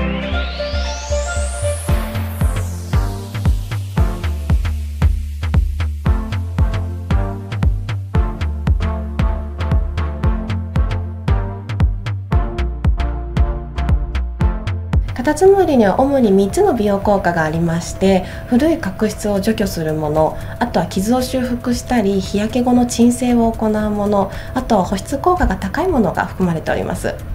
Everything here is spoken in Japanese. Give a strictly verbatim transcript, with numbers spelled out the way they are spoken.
カタツムリには主にみっつの美容効果がありまして、古い角質を除去するもの、あとは傷を修復したり日焼け後の鎮静を行うもの、あとは保湿効果が高いものが含まれております。